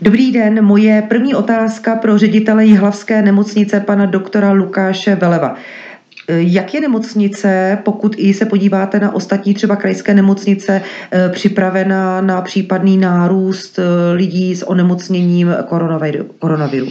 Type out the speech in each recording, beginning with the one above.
Dobrý den, moje první otázka pro ředitele jihlavské nemocnice pana doktora Lukáše Veleva. Jak je nemocnice, pokud i se podíváte na ostatní třeba krajské nemocnice, připravena na případný nárůst lidí s onemocněním koronaviru?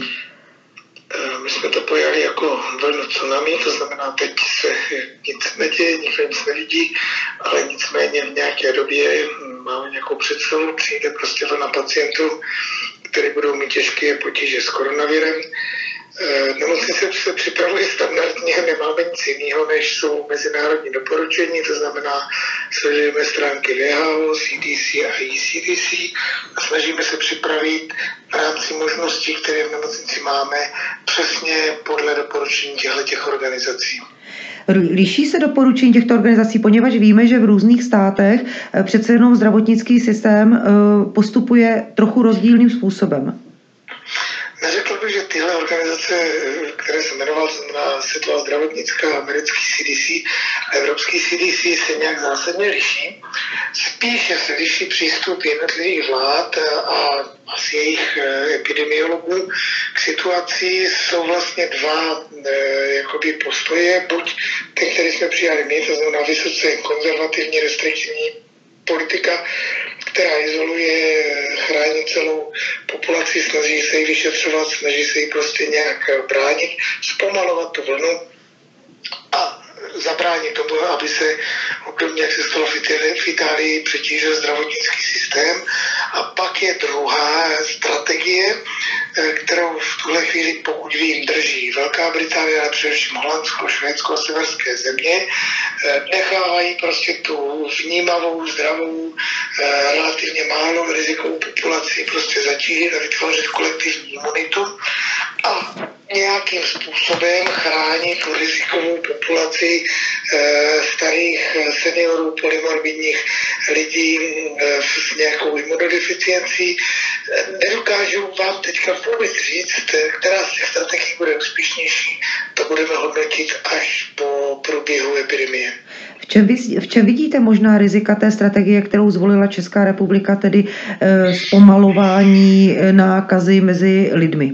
My jsme to pojali jako vlnu tsunami, to znamená, teď se nic neděje, nikdo nic nevidí, ale nicméně v nějaké době máme nějakou představu, přijde prostě vlna pacientů, kteří budou mít těžké potíže s koronavirem. Nemocnice se připravuje standardně, nemáme nic jiného, než jsou mezinárodní doporučení, to znamená, sledujeme stránky WHO, CDC a ECDC a snažíme se připravit v rámci možností, které v nemocnici máme, přesně podle doporučení těchto organizací. Liší se doporučení těchto organizací, poněvadž víme, že v různých státech přece jenom zdravotnický systém postupuje trochu rozdílným způsobem? Neřekl bych, že tyhle organizace, které jsem jmenoval, to znamená Světová zdravotnická, americký CDC a evropský CDC, se nějak zásadně liší. Spíše se liší přístup jednotlivých vlád a z jejich epidemiologů k situaci. Jsou vlastně dva jakoby postoje, buď ten, který jsme přijali my, to znamená vysoce konzervativní restriktivní politika, která izoluje, chrání celou populaci, snaží se ji vyšetřovat, snaží se ji prostě nějak bránit, zpomalovat tu vlnu a zabránit tomu, aby se obdobně, jak se stalo v Itálii, přetížil zdravotnický systém. A pak je druhá strategie, kterou v tuhle chvíli, pokud vím, drží Velká Británie, ale především Holandsko, Švédsko a severské země. Nechávají prostě tu vnímavou, zdravou, relativně málo rizikovou populaci prostě zatížit a vytvořit kolektivní imunitu a nějakým způsobem chránit tu rizikovou populaci starých seniorů, polymorbidních lidí s nějakou imunodeficiencí. Nedokážu vám teďka vůbec říct, která z těch strategií bude úspěšnější. To budeme hodnotit až po průběhu epidemie. V čem vidíte možná rizika té strategie, kterou zvolila Česká republika, tedy zpomalování nákazy mezi lidmi?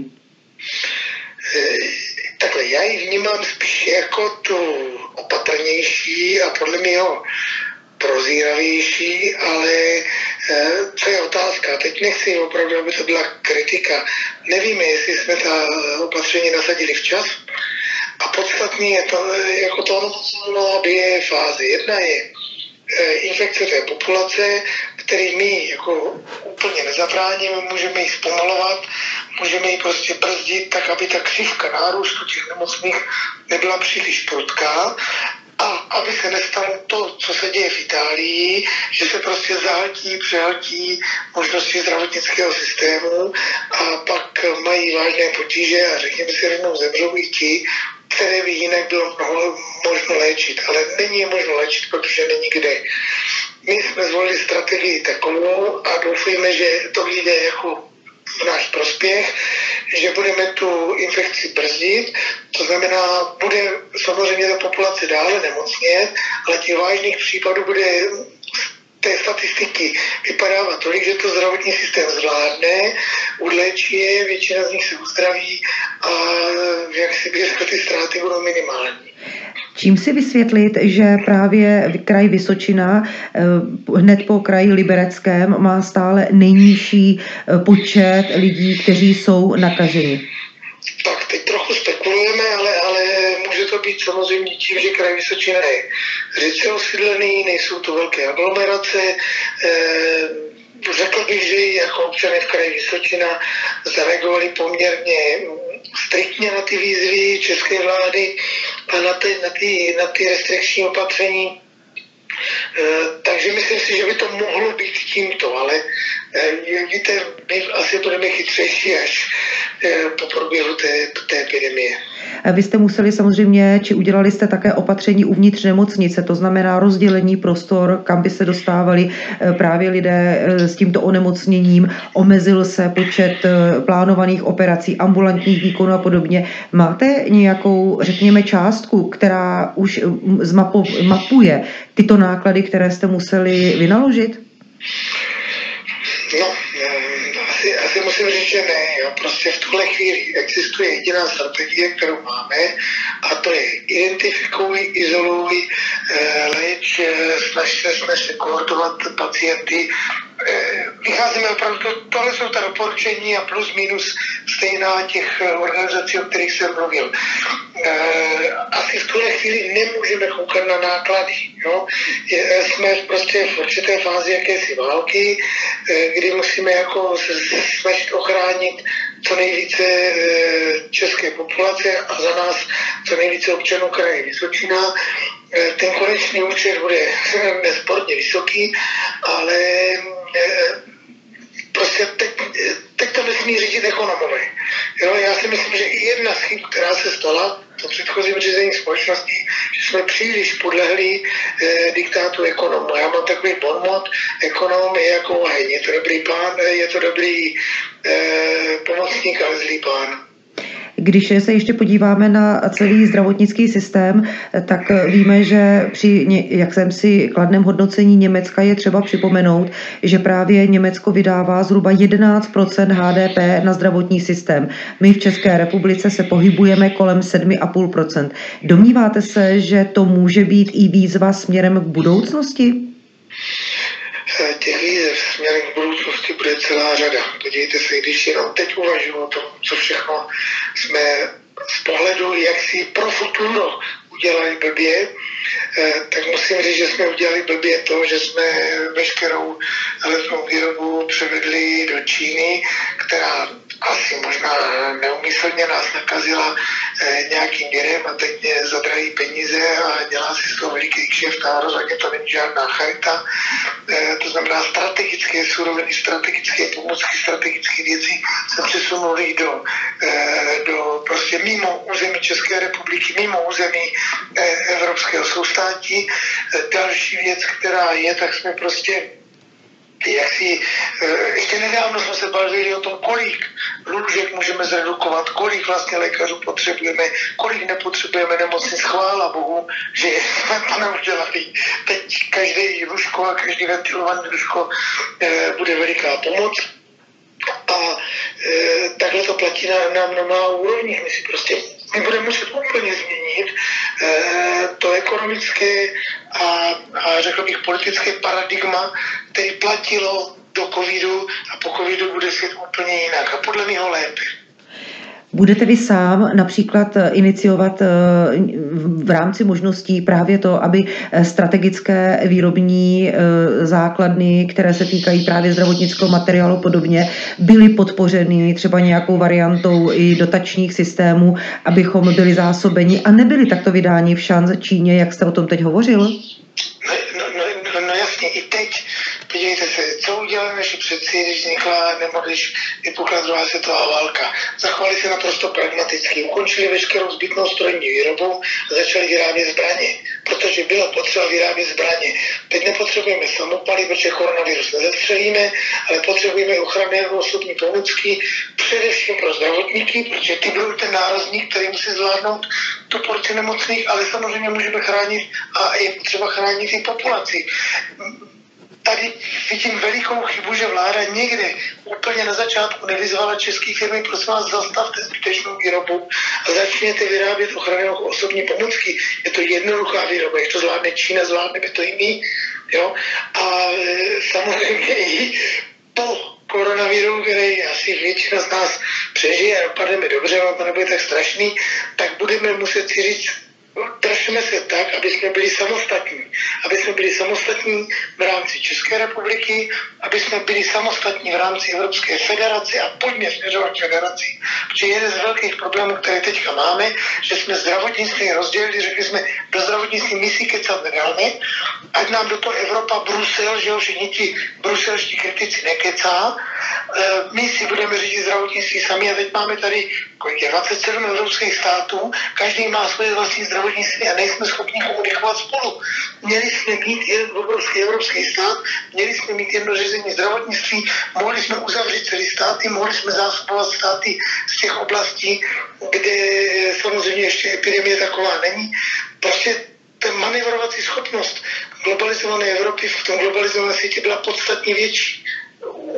Takhle, já ji vnímám spíš jako tu opatrnější a podle mého prozíravější, ale co je otázka? Teď nechci opravdu, aby to byla kritika. Nevíme, jestli jsme ta opatření nasadili včas. A podstatně je to, jako to ono dvě fázy. Jedna je infekce té populace, který my jako úplně nezabráníme, můžeme ji zpomalovat, můžeme ji prostě brzdit tak, aby ta křivka nárůstu těch nemocných nebyla příliš prudká a aby se nestalo to, co se děje v Itálii, že se prostě přehltí možnosti zdravotnického systému a pak mají vážné potíže a řekněme si rovnou zemřou i ti, které by jinak bylo možno léčit, ale není je možno léčit, protože není kde. My jsme zvolili strategii takovou a doufujeme, že to vyjde jako v náš prospěch, že budeme tu infekci brzdit, to znamená, bude samozřejmě ta populace dále nemocnět, ale těch vážných případů bude té statistiky vypadávat tolik, že to zdravotní systém zvládne, udléčí je, většina z nich se uzdraví a jak si bych řekl, ty ztráty budou minimální. Čím si vysvětlit, že právě kraj Vysočina hned po kraji Libereckém má stále nejnižší počet lidí, kteří jsou nakaženi? Tak teď trochu spekulujeme, ale může to být samozřejmě tím, že kraj Vysočina je řídce osídlený, nejsou to velké aglomerace. Řekl bych, že jako občané v kraji Vysočina zareagovali poměrně striktně na ty výzvy české vlády a na ty restrikční opatření. Takže myslím si, že by to mohlo být tímto, ale víte, my asi budeme chytřejší až po průběhu té epidemie. Vy jste museli samozřejmě, či udělali jste také opatření uvnitř nemocnice, to znamená rozdělení prostor, kam by se dostávali právě lidé s tímto onemocněním, omezil se počet plánovaných operací, ambulantních výkonů a podobně. Máte nějakou, řekněme, částku, která už mapuje tyto náklady, které jste museli vynaložit? No, Asi musím říct, že ne. Jo. Prostě v tuhle chvíli existuje jediná strategie, kterou máme, a to je identifikuj, izoluj, léč, snaž se kohortovat pacienty. Vycházíme opravdu, tohle jsou ta doporučení a plus minus stejná těch organizací, o kterých jsem mluvil. Asi v tuhle chvíli nemůžeme koukat na náklady. Jo? Jsme prostě v určité fázi jakési války, kdy musíme jako se snažit ochránit co nejvíce české populace a za nás co nejvíce občanů kraje Vysočina. Ten konečný účet bude nesporně vysoký, ale prostě teď to nesmí řídit ekonomové. Jo, já si myslím, že i jedna z chyb, která se stala v předchozím řízení společnosti, že jsme příliš podlehli diktátu ekonomů. Já mám takový bonmot, ekonom je jako oheň, je to dobrý pán, je to dobrý pomocník, ale zlý pán. Když se ještě podíváme na celý zdravotnický systém, tak víme, že při jakémsi kladném hodnocení Německa je třeba připomenout, že právě Německo vydává zhruba 11% HDP na zdravotní systém. My v České republice se pohybujeme kolem 7,5%. Domníváte se, že to může být i výzva směrem k budoucnosti? Těch výzev směrem k budoucnosti bude celá řada. Podívejte se, když jenom teď uvažuji o tom, co všechno jsme z pohledu, jak si pro futuro udělali blbě, tak musím říct, že jsme udělali blbě to, že jsme veškerou lesnou výrobu převedli do Číny, která asi možná neumyslně nás nakazila nějakým virem a teď zadrají peníze a dělá si z toho veliký kšeft a rozhodně to není žádná charita. To znamená strategické suroviny, strategické pomůcky, strategické věci se přesunuly do prostě mimo území České republiky, mimo území Evropského soustátí. Další věc, která je, tak jsme prostě ještě nedávno jsme se bavili o tom, kolik lůžek můžeme zredukovat, kolik vlastně lékařů potřebujeme, kolik nepotřebujeme nemocnic. Chvála Bohu, že jsme to neudělali. Teď každé lůžko a každý ventilované lůžko bude veliká pomoc. A takhle to platí na mnoha úrovních. My budeme muset úplně změnit to ekonomické a řekl bych politické paradigma, který platilo do covidu a po covidu bude svět úplně jinak a podle mého lépe. Budete vy sám například iniciovat v rámci možností právě to, aby strategické výrobní základny, které se týkají právě zdravotnického materiálu podobně, byly podpořeny třeba nějakou variantou i dotačních systémů, abychom byli zásobeni a nebyli takto vydáni v šanc Číně, jak jste o tom teď hovořil? No jasně, i teď. Podívejte se, co udělali naši předci, když vznikla, nebo když vypukla druhá světová válka. Zachovali se naprosto pragmaticky, ukončili veškerou zbytnou strojní výrobu a začali vyrábět zbraně, protože bylo potřeba vyrábět zbraně. Teď nepotřebujeme samopaly, protože koronavirus nezastřelíme, ale potřebujeme ochranné osobní pomůcky, především pro zdravotníky, protože ty budou ten nárazník, který musí zvládnout tu porci nemocných, ale samozřejmě můžeme chránit a je potřeba chránit i populaci. Tady vidím velikou chybu, že vláda někde úplně na začátku nevyzvala české firmy, prosím vás, zastavte zbytečnou výrobu a začněte vyrábět ochranné osobní pomůcky. Je to jednoduchá výroba, jak to zvládne Čína, zvládneme to i my. Jo? A samozřejmě i po koronaviru, který asi většina z nás přežije a dopadneme dobře, ale to nebude tak strašný, tak budeme muset si říct, držíme se tak, aby jsme byli samostatní. Aby jsme byli samostatní v rámci České republiky, aby jsme byli samostatní v rámci Evropské federace a pojďme směřovat federaci. Protože jeden z velkých problémů, které teďka máme, že jsme zdravotnictví rozdělili, řekli jsme, do zdravotnictví my si kecat nedáme, ať nám do toho Evropa, Brusel, že jo, všichni ti bruselští kritici nekecá, my si budeme řídit zdravotnictví sami a teď máme tady kolik je 27 evropských států, každý má svoje vlastní zdravotnictví a nejsme schopni komunikovat spolu. Měli jsme mít jeden obrovský evropský stát, měli jsme mít jedno řízení zdravotnictví, mohli jsme uzavřít celý státy, mohli jsme zásobovat státy z těch oblastí, kde samozřejmě ještě epidemie taková není. Prostě ta manévrovací schopnost globalizované Evropy v tom globalizovaném světě byla podstatně větší.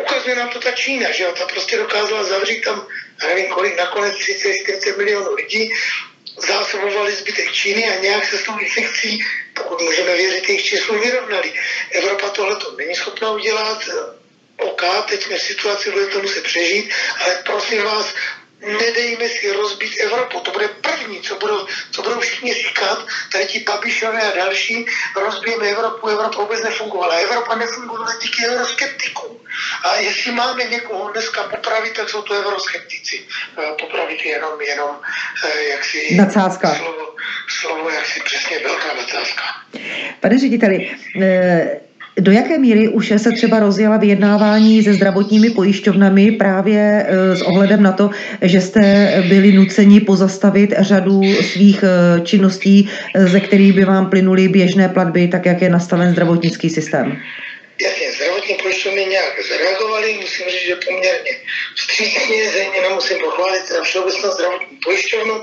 ukazuje nám to ta Čína, že jo, ta prostě dokázala zavřít tam, já nevím kolik, nakonec 30-40 milionů lidí, zásobovali zbytek Číny a nějak se s tou infekcí, pokud můžeme věřit jejich číslu, vyrovnali. Evropa tohleto není schopna udělat. OK, teď jsme v situaci, bude to muset přežít, ale prosím vás, nedejme si rozbít Evropu. To bude první, co budou všichni říkat, tady ti Babišové a další, rozbijeme Evropu, Evropa vůbec nefungovala. Evropa nefungovala díky euroskeptikům. A jestli máme někoho dneska popravit, tak jsou to euroskeptici. Popravit jenom jaksi... Nadsázka. Slovo jaksi přesně velká nadsázka. Pane řediteli, do jaké míry už se třeba rozjela vyjednávání se zdravotními pojišťovnami právě s ohledem na to, že jste byli nuceni pozastavit řadu svých činností, ze kterých by vám plynuly běžné platby, tak jak je nastaven zdravotnický systém? Jasně, zdravotní pojišťovny nějak zareagovaly, musím říct, že poměrně vstřícně, zejména musím pochválit teda Všeobecnou zdravotní pojišťovnu.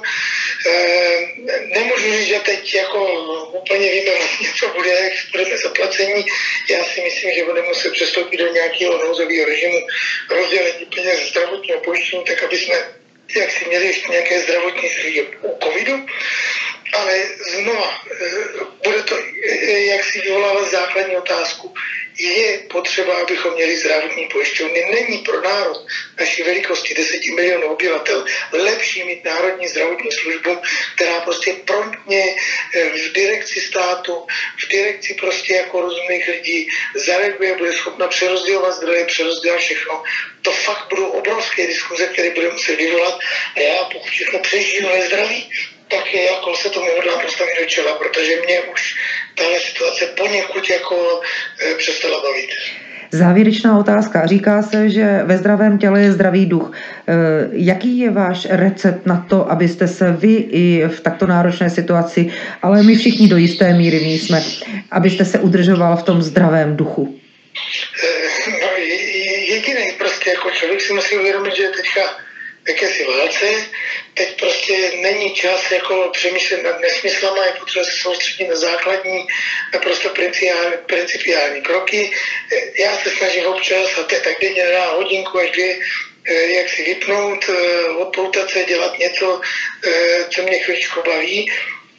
Nemůžu říct, že teď jako úplně víme vlastně, co bude, jak budeme zaplacení. Já si myslím, že budeme muset přestoupit do nějakého nouzového režimu rozdělení peněz zdravotního pojištění, tak aby jsme jak si měli ještě nějaké zdravotní služby u covidu. Ale znova, bude to jak si vyvolávat základní otázku. Je potřeba, abychom měli zdravotní pojišťovny. Není pro národ naší velikosti 10 milionů obyvatel lepší mít národní zdravotní službu, která prostě promptně v direkci státu, v direkci prostě jako rozumných lidí zareaguje, bude schopna přerozdělovat zdroje, přerozdělovat všechno. To fakt budou obrovské diskuze, které budeme muset vyvolat. A já, pokud všechno přežiju ve zdraví, tak jako se tomu hodlám postavit do čela, protože mě už tahle situace poněkud jako přestala bavit. Závěrečná otázka. Říká se, že ve zdravém těle je zdravý duch. Jaký je váš recept na to, abyste se vy i v takto náročné situaci, ale my všichni do jisté míry jsme, abyste se udržoval v tom zdravém duchu? No, jediný prostě jako člověk si musí uvědomit, že teďka jakési válce, teď prostě není čas jako přemýšlet nad nesmyslama, je potřeba se soustředit na základní, naprosto principiální kroky. Já se snažím občas, a to je tak denně na hodinku až 2, jak si vypnout, odpoutat se, dělat něco, co mě chvíličku baví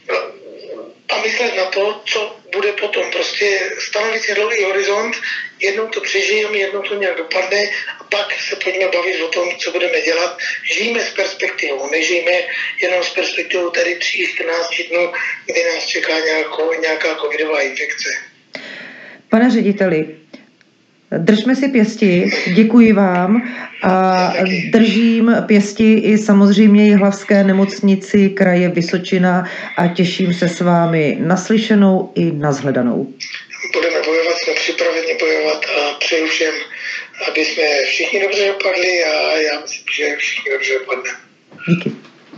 a myslet na to, co bude potom. Prostě stanovit si dlouhý horizont, jednou to přežijeme, jednou to nějak dopadne a pak se pojďme bavit o tom, co budeme dělat. Žijeme s perspektivou, nežijeme jenom s perspektivou tady 3-14 dnů, kdy nás čeká nějaká covidová infekce. Pane řediteli, držme si pěsti, děkuji vám a držím pěsti i samozřejmě Jihlavské nemocnici kraje Vysočina a těším se s vámi naslyšenou i nashledanou. Budeme bojovat, jsme připraveni bojovat a přeju všem, aby jsme všichni dobře dopadli a já myslím, že všichni dobře dopadneme. Díky.